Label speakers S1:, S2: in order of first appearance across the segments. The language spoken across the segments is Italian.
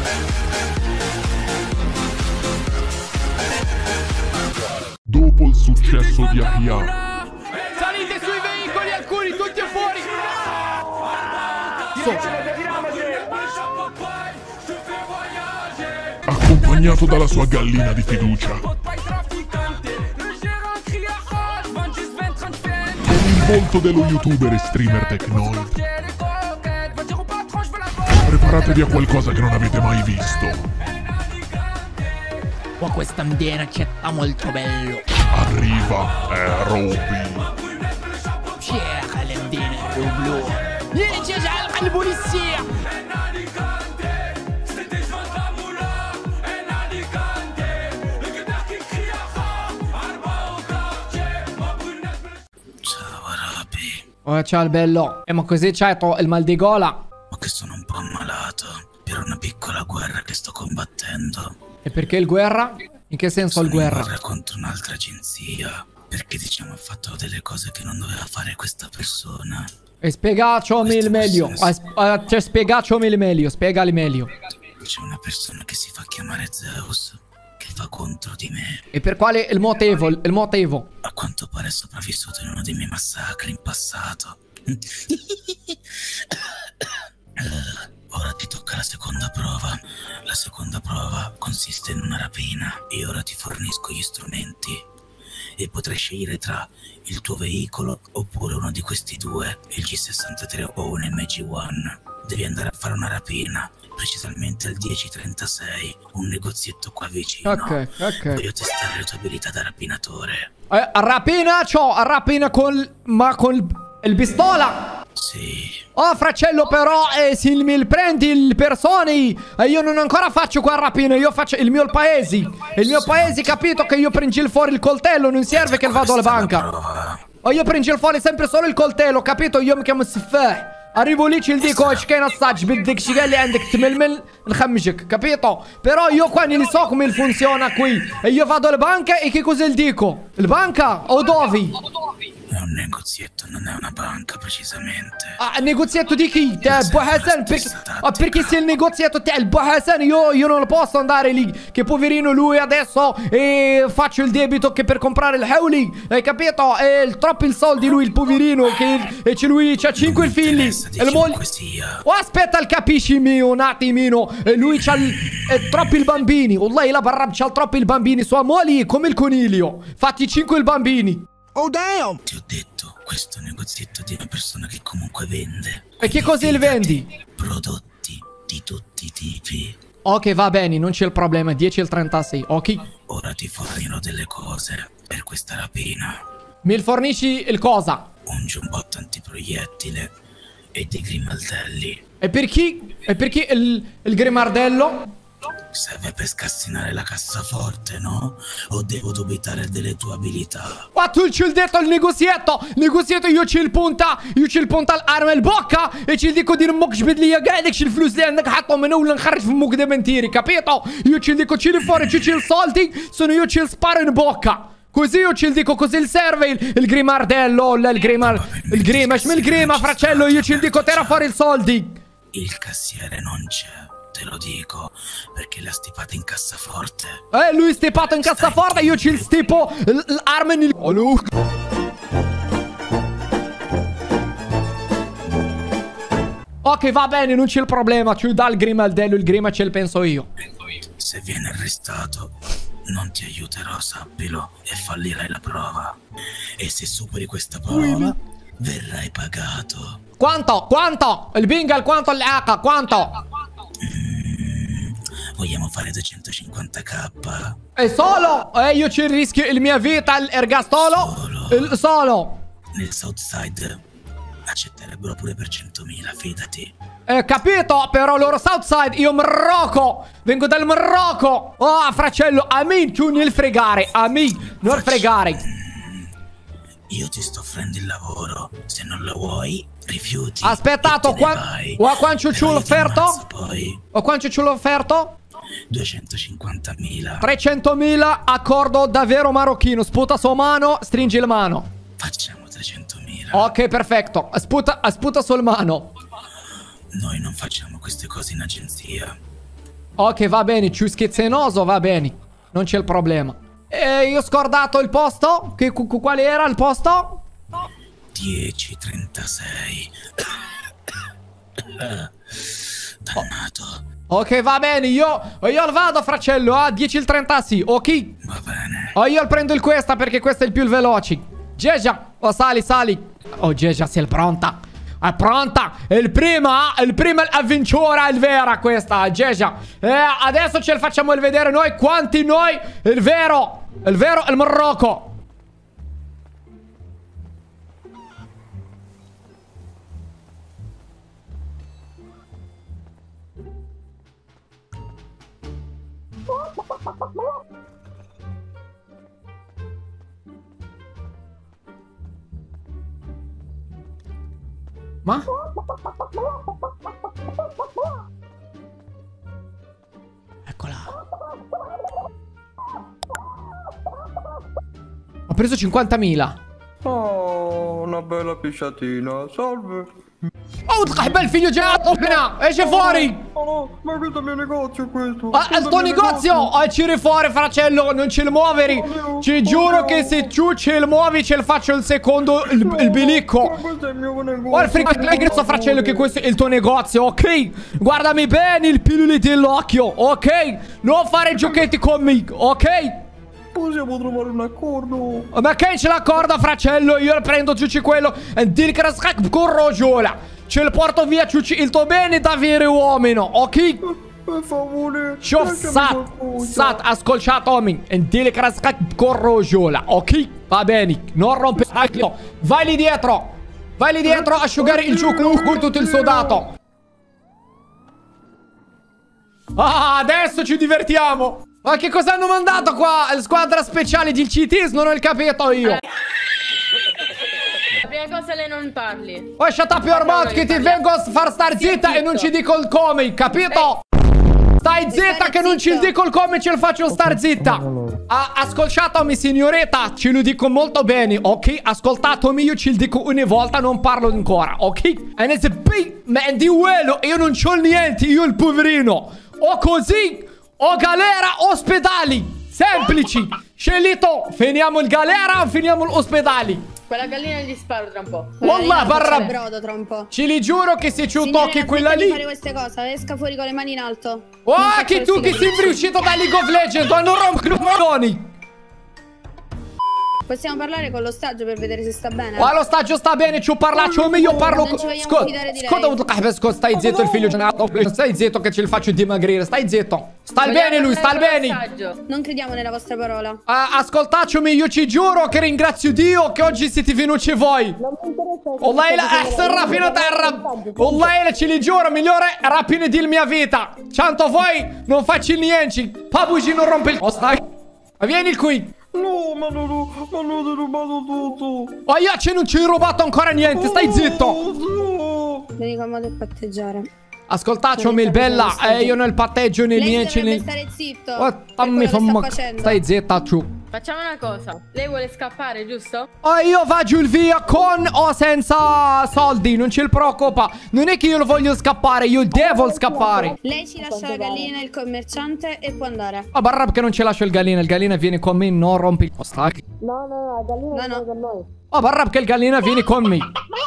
S1: Dopo il successo di Ahia,
S2: salite sui veicoli, alcuni tutti fuori.
S1: accompagnato dalla sua gallina di fiducia, con il volto dello youtuber e streamer Technoid. Preparatevi a qualcosa che non avete mai visto.
S2: Qua questa ambiente molto bello.
S1: Arriva Aerobi.
S2: شيخ المدينة البلو يجي على البوليسية.
S3: Ciao Arabi.
S2: Oh, ciao il bello. Ma così c'hai il mal di gola?
S3: Ma che sono un po' ammalato per una piccola guerra che sto combattendo.
S2: E perché il guerra? In che senso il
S3: Sono in
S2: guerra?
S3: guerra contro un'altra agenzia. Perché diciamo ha fatto delle cose che non doveva fare questa persona.
S2: E spiegaciomi il meglio. Cioè spiegaciomi il meglio. Spiegali meglio.
S3: C'è una persona che si fa chiamare Zeus che fa contro di me.
S2: E per quale il motivo? Il motivo?
S3: A quanto pare è sopravvissuto in uno dei miei massacri in passato. Ora ti tocca la seconda prova. La seconda prova consiste in una rapina. E ora ti fornisco gli strumenti. E potrai scegliere tra il tuo veicolo oppure uno di questi due, il G63 o un MG1. Devi andare a fare una rapina, precisamente al 1036, un negozietto qua vicino.
S2: Ok.
S3: Voglio testare le tue abilità da rapinatore.
S2: Rapina rapina con il pistola.
S3: Sì.
S2: Oh fratello, però se mi prendi il persone io non ancora faccio qua rapina. Io faccio il mio paese. Il mio paese, capito? Che io prendo fuori il coltello. Non serve che vado alla banca. Oh, io prendo fuori sempre solo il coltello, capito? Io mi chiamo Sifah. Arrivo lì, ci dico ايش كاين الصاج بدك شي قال لي عندك تململ نخمجك, capito? Però io qua non so come funziona qui. E io vado alla banca e che cosa gli dico? Il banca o dove?
S3: È un negozietto, non è una banca precisamente.
S2: Ah, il negozietto di chi? Te Abu Hassan? Perché se il negozietto te Abu Hassan io non posso andare lì. Che poverino lui adesso faccio il debito che per comprare il Howling. Hai capito? Troppi soldi lui, il poverino. Che lui c'ha 5 figli. E il moglie. Oh, aspetta, capisci mio un attimino. Lui c'ha troppi bambini. Wallahi la barrab c'ha troppi bambini. Sua moglie come il coniglio. Fatti 5 bambini.
S4: Oh damn!
S3: Ti ho detto, questo è un negozietto di una persona che comunque vende.
S2: E che cosa gli vendi?
S3: Prodotti di tutti i tipi.
S2: Ok, va bene, non c'è il problema. 10 al 36, ok?
S3: Ora ti fornirò delle cose per questa rapina.
S2: Mi fornisci il cosa?
S3: Un giubbotto antiproiettile e dei grimaldelli.
S2: E per chi? E perché il grimardello?
S3: Serve per scassinare la cassaforte, no? O devo dubitare delle tue abilità?
S2: Ma tu ci hai detto il negozietto! Negozietto io ci il punta الارم البوكا e ci dico di non ماكش جبد لي كاع داكشي الفلوس اللي عندك حطهم انا ولا نخرج في موك دمنتيري, capito? Io ci dico ci fuori ci il soldi, sono io ci sparo in bocca. Così io ci dico così il serve il grimardello, il grima, il grima, fratello, io ci dico tira fuori il soldi.
S3: Il cassiere non c'è. Te lo dico, perché l'ha stipata in cassaforte.
S2: Lui è stipato in cassaforte, io ci stipo l'arma nel... Ok, va bene, non c'è il problema. Ci dà il grimaldello, il grima ce lo penso io.
S3: Se viene arrestato, non ti aiuterò, sappilo, e fallirai la prova. E se superi questa prova, verrai pagato.
S2: Quanto? Quanto? Il bingal, quanto l'H? Quanto?
S3: Vogliamo fare 250k?
S2: E solo? Io ci rischio il mia vita, l'ergastolo? Solo.
S3: Nel Southside accetterebbero pure per 100.000, fidati.
S2: Capito? Però loro Southside, io Marocco. Vengo dal Marocco. Oh, fratello, a me tu non fregare. A me non fregare.
S3: Io ti sto offrendo il lavoro. Se non lo vuoi, rifiuti.
S2: Aspettate, quanto ci ho offerto? O quanto ci ho offerto?
S3: 250.000.
S2: 300.000, accordo davvero marocchino. Sputa sua mano, stringi la mano.
S3: Facciamo 300.000.
S2: Ok, perfetto. Sputa sul mano.
S3: Noi non facciamo queste cose in agenzia.
S2: Ok, va bene, più schizzenoso, va bene. Non c'è il problema. E io ho scordato il posto. Quale era il posto?
S3: 10:36. Dannato.
S2: Ok, va bene, io vado, fratello, a 10:30, sì, ok?
S3: Va bene.
S2: Io prendo il questa perché questo è il più veloce. Geja, sali. Oh, Geja, sei pronta? È pronta? Il prima avventura, il vera questa, Geja. Adesso ce la facciamo vedere noi, quanti noi, il vero, il Marocco. Ma? Eccola. Ho preso 50.000.
S4: Oh, una bella pisciatina, salve.
S2: Oh, bel figlio gelato appena! Esce fuori!
S4: Oh no, ma questo è il mio negozio questo.
S2: Il tuo negozio! Esci fuori, fratello, non ce lo muovere! Ti giuro che se tu ce lo muovi ce lo faccio il secondo, il bilicco!
S4: Questo è il mio negozio.
S2: Oh, il frigo, fratello, che questo è il tuo negozio, ok? Guardami bene il pillole dell'occhio, ok? Non fare giochetti con me, ok?
S4: Possiamo trovare un accordo.
S2: Ma che ce l'accorda, fratello? Io prendo ciucci quello e dir che con rogiola. Ce lo porto via ciucci il tuo bene da vero uomino, ok?
S4: Per favore.
S2: Shuf sat ascoltatemi e dire che con rogiola, ok? Va bene, non rompere. Vai lì dietro a asciugare il ciucco con tutto il sodato. Ah, adesso ci divertiamo. Ma che cosa hanno mandato qua? La squadra speciale di CTs? Non ho capito io.
S5: La prima cosa lei non parli.
S2: Oh, shut up your mouth che ti vengo a far star zitta e non ci dico il come, capito? Stai zitta che non ci dico il come, ce lo faccio star zitta. Ascoltatemi signoretta, ce lo dico molto bene, ok? Ascoltatemi, io ci dico una volta, non parlo ancora, ok? E ma di quello, io non c'ho niente, io il poverino. O così, o galera, ospedali. Semplici. Scelito, finiamo il galera o finiamo l'ospedali?
S5: Quella gallina gli sparo tra un po'.
S2: Wallah, barra.
S6: Brodo tra un po'.
S2: Ci li giuro che se ci tocchi quella lì.
S6: Non fare queste cose, esca fuori con le mani in alto.
S2: Oh, che tu che sei uscito da League of Legends, non rompere i coglioni.
S6: Possiamo parlare con l'ostaggio per vedere se sta bene.
S2: Ma lo stagio sta bene, ci ho parlato, io parlo
S6: Non ci vogliamo fidare di lei.
S2: Stai zitto il figlio genato. Stai zitto che ce lo faccio dimagrire. Stai zitto. Stai bene lui, stai bene.
S6: Non crediamo nella vostra parola.
S2: Ascoltatemi, io ci giuro che ringrazio Dio che oggi siete venuti voi. Wallahi la ahsan rapina terra. Wallahi ce li giuro, migliore rapina di mia vita. Tanto voi non faccio niente. Pabugi non rompe il... Stai. Vieni qui.
S4: No, ma non ho rubato tutto.
S2: Oh, io non ci ho rubato ancora niente, stai zitto.
S4: No.
S6: Vieni comodo a patteggiare.
S2: Ascoltatemi il bella, io nel patteggio né
S6: Lei
S2: niente
S6: dovrebbe
S2: né...
S6: stare zitto.
S2: Oh, fammi stai zitta ciù.
S5: Facciamo una cosa. Lei vuole scappare, giusto?
S2: Oh, io vado via con o senza soldi, non ci preoccupa. Non è che io lo voglio scappare, io devo scappare.
S6: Lei ci lascia la gallina e il commerciante e può andare.
S2: Oh, barra che non ci lascio il gallina viene con me, non rompi il... Stai.
S6: No, gallina con noi.
S2: Oh, barra che il gallina viene con me.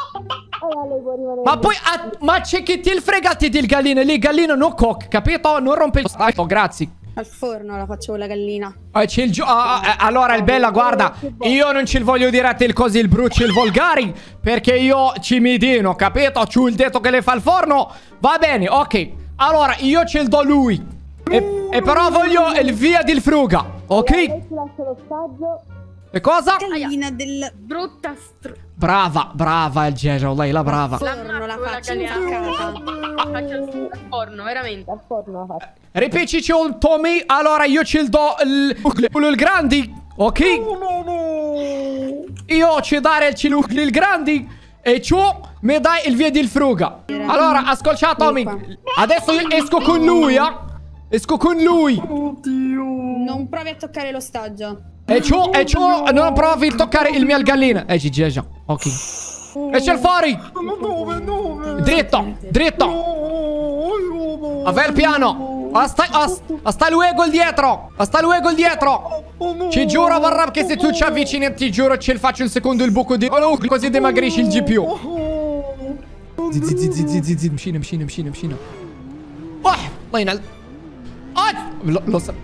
S2: Ma poi, ma c'è che ti fregati del gallina, lì gallina non cook, capito? Non rompe il... Oh, grazie.
S6: Al forno la faccio con la gallina.
S2: C'è il allora il bella, guarda, io non ci voglio dire a te il così, il bruci, il volgari, perché io ci midino, capito? C'ho il detto che le fa il forno. Va bene, ok. Allora, io ce lo do lui. E però voglio il via del fruga, ok?
S6: Ci lascio l'ostaggio.
S2: E cosa?
S6: Gallina del...
S5: Brutta
S2: Brava il Geja, lei la brava.
S6: forno la faccio in casa.
S5: Faccio al forno, veramente.
S6: Al forno la faccio.
S2: Ripetici un Tommy, allora io ce lo do il grandi, ok?
S4: No.
S2: Io ci dare il grandi e ciò mi dai il via del fruga. Allora, ascoltatemi, adesso io esco con lui, esco con lui.
S4: Oddio.
S6: Non provi a toccare l'ostaggio.
S2: E ciò non provi a toccare il mio gallina. Geja, ok. Esce fuori.
S4: Ma dove?
S2: Dritto.
S4: No,
S2: A ver piano. Hasta luego il dietro. Hasta luego il dietro. Ci giuro, Varrab, che se tu ci avvicini, ti giuro, ce lo faccio il secondo il buco di... così dimagrisci il GPU. Zit. Mxina. Oh, الله lo sa...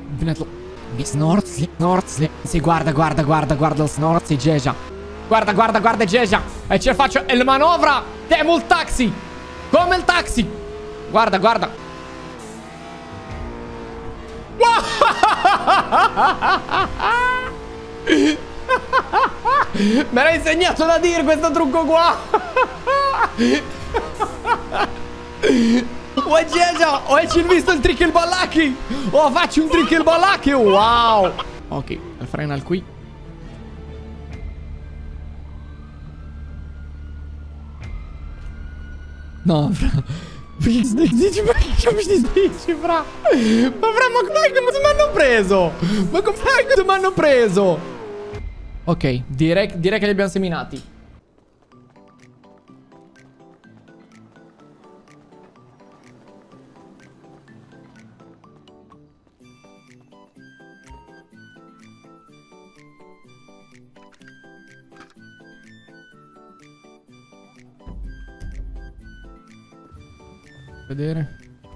S2: Snorzi. Sì, guarda lo snorzi, Geja. Guarda, Geja. E ce la faccio. E la manovra. Temo il taxi. Come il taxi. Guarda. Me l'hai insegnato da dire questo trucco qua. Oh, Geja. Oh, ci hai visto il trick il ballacchi. Oh, faccio un trick il ballacchi. Wow. Ok, frena il qui. No, fra. Dici perché ci dici, fra? Ma com'è che mi hanno preso? Ma com'è che mi hanno preso? Ok, direi che li abbiamo seminati. Vedere.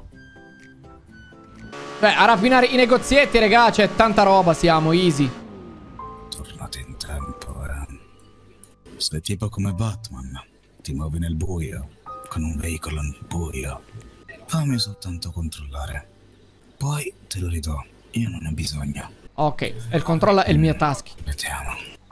S2: Beh, a rapinare i negozietti, raga, c'è tanta roba, siamo easy.
S3: Tornate in tempo, sei tipo come Batman. Ti muovi nel buio, con un veicolo nel buio. Fammi soltanto controllare. Poi te lo ridò. Io non ne ho bisogno.
S2: Ok, e il controllo è il mio taschi.
S3: Vediamo.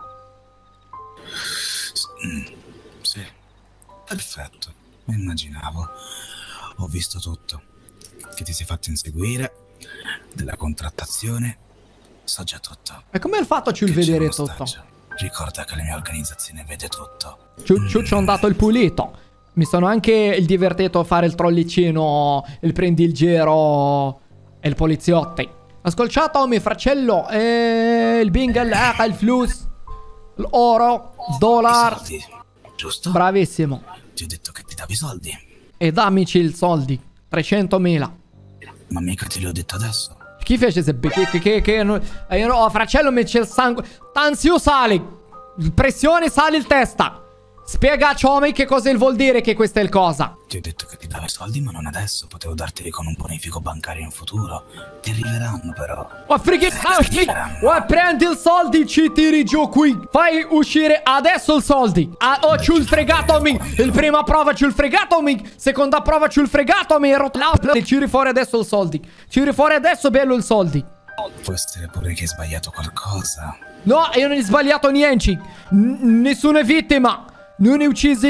S3: Sì, perfetto. Immaginavo. Ho visto tutto. Che ti sei fatto inseguire. Della contrattazione. So già tutto.
S2: E come hai fatto a vedere tutto?
S3: Ricorda che la mia organizzazione vede tutto.
S2: Ci ho dato il pulito. Mi sono anche divertito a fare il trollicino, il prendi il giro e il poliziotti. Ascoltato, mio fratello. Il bingo, il flus, l'oro, dollaro.
S3: Soldi, giusto?
S2: Bravissimo.
S3: Ti ho detto che ti davi soldi.
S2: E dammici il soldi. 300.000.
S3: Ma mica te li ho detto adesso.
S2: Chi fece se... Oh, fratello, mi c'è il sangue. Tansio sale. Pressione sale il testa. Spiega a Ciomi che cosa vuol dire che questa è il cosa.
S3: Ti ho detto che ti davi soldi, ma non adesso. Potevo darteli con un bonifico bancario in futuro. Ti arriveranno però.
S2: Prendi il soldi, ci tiri giù qui. Fai uscire adesso il soldi. Oh, c'ho il fregatomi. Il prima prova c'ho il fregatomi. Seconda prova c'ho il fregatomi. Ci fuori adesso il soldi. Ci fuori adesso bello il soldi.
S3: Può essere pure che hai sbagliato qualcosa.
S2: No, io non ho sbagliato niente. Nessuna vittima. Non ne uccisi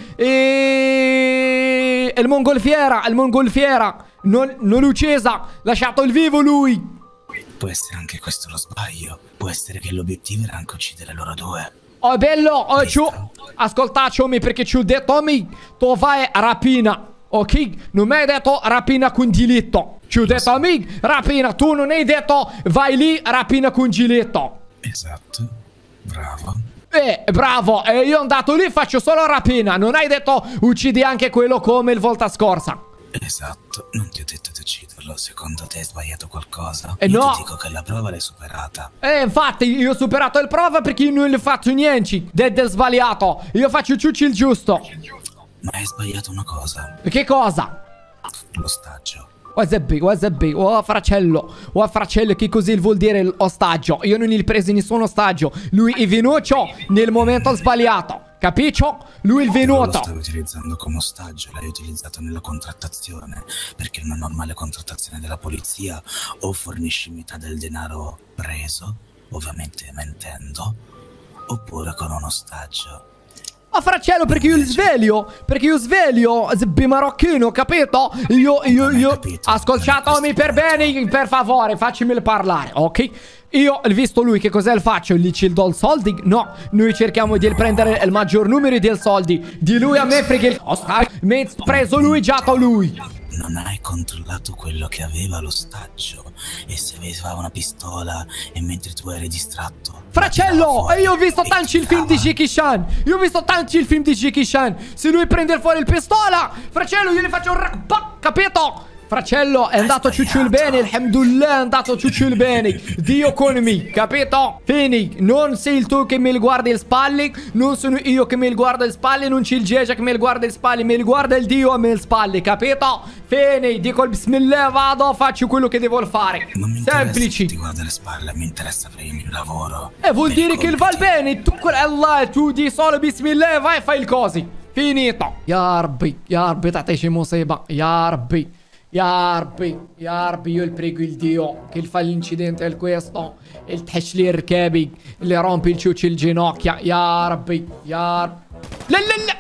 S2: il mongolfiera. Non l'ho uccisa. Lasciato il vivo lui.
S3: Può essere anche questo lo sbaglio. Può essere che l'obiettivo era anche uccidere loro due.
S2: Oh bello. Oh, ascoltacemi perché ci ho detto a me. Tu vai a rapina. Ok? Non mi hai detto rapina con diletto. Ci ho detto a me rapina. Tu non hai detto vai lì rapina con diletto.
S3: Esatto. Bravo.
S2: Bravo, io sono andato lì, faccio solo rapina. Non hai detto uccidi anche quello come il volta scorsa.
S3: Esatto, non ti ho detto di ucciderlo. Secondo te hai sbagliato qualcosa?
S2: No.
S3: Io ti dico che la prova l'hai superata.
S2: Infatti io ho superato il prova perché io non le faccio niente del sbagliato. Io faccio ciucci il giusto.
S3: Ma hai sbagliato una cosa.
S2: Che cosa?
S3: L'ostaggio.
S2: Oh fratello, che così vuol dire l'ostaggio? Io non gli ho preso nessun ostaggio. Lui è venuto nel momento sbagliato. Capito? Lui è venuto.
S3: Lo stavi utilizzando come ostaggio, l'hai utilizzato nella contrattazione. Perché in una normale contrattazione della polizia o fornisci metà del denaro preso, ovviamente mentendo, oppure con un ostaggio.
S2: Oh fratello, perché io sveglio zebbi marocchino, capito? Io ascoltatemi per bene, per favore, faccimi parlare, ok? Io ho visto lui, che cos'è il faccio? Gli ci do il soldi? No, noi cerchiamo di prendere il maggior numero di soldi. Di lui a me perché mi ha preso lui, già lui.
S3: Non hai controllato quello che aveva l'ostaggio. E se aveva una pistola e mentre tu eri distratto.
S2: Fratello, io ho visto tanti il film di Jackie Chan. Se lui prende fuori il pistola, fratello, io gli faccio un capito? Fracello, è andato ciucciul bene, alhamdulillah, è andato ciucciul bene. Dio con me, capito? Fini, non sei tu che mi guardi le spalle, non sono io che mi guarda le spalle, non c'è il Geja che mi guarda le spalle, mi guarda il Dio a me le spalle, capito? Fini, dico il bismillah, vado, faccio quello che devo fare.
S3: Non mi interessa
S2: Semplici.
S3: se ti guarda le spalle, mi interessa per il lavoro.
S2: Vuol
S3: per
S2: dire
S3: i
S2: che va
S3: compiti.
S2: bene, tu Allah, tu di solo bismillah e vai e fai il cosi. Finito. Ya Rabbi, tateci musiba, ya Rabbi. Ya Rabbi, io prego il Dio che fa l'incidente al questo, il tashli rkebi, le rompi il ciuccio il ginocchia, ya Rabbi, ya Rabbi.